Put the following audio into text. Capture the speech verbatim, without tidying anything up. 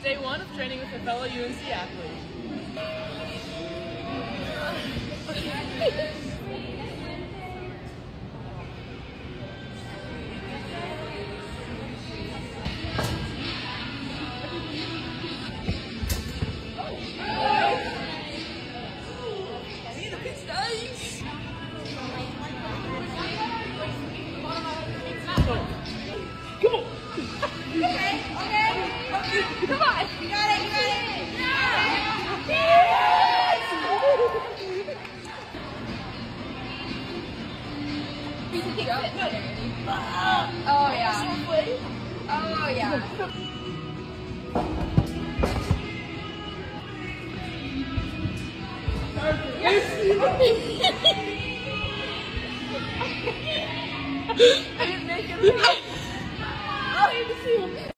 day one of training with a fellow U N C athlete. Come on! You got it! You got it! Oh yeah. Oh yeah. I didn't make it.